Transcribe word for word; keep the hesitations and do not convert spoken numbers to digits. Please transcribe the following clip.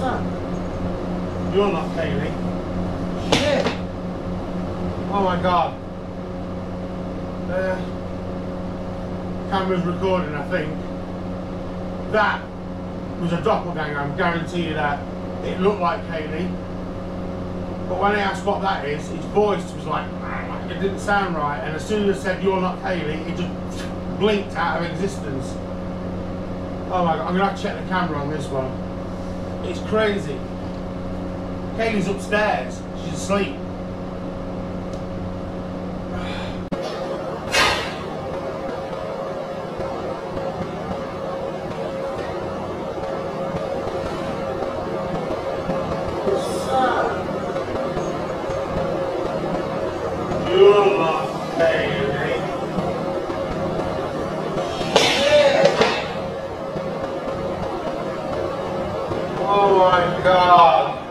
that? You're not Kayleigh. Shit! Oh my god. Uh, camera's recording, I think. That was a doppelganger, I guarantee you that. It looked like Kayleigh. But when I asked what that is, his voice was like, it didn't sound right. And as soon as I said, you're not Kayleigh, it just blinked out of existence. Oh my god, I'm gonna have to check the camera on this one. It's crazy. Kayleigh's upstairs, she's asleep. You're not Kayleigh. Oh my god.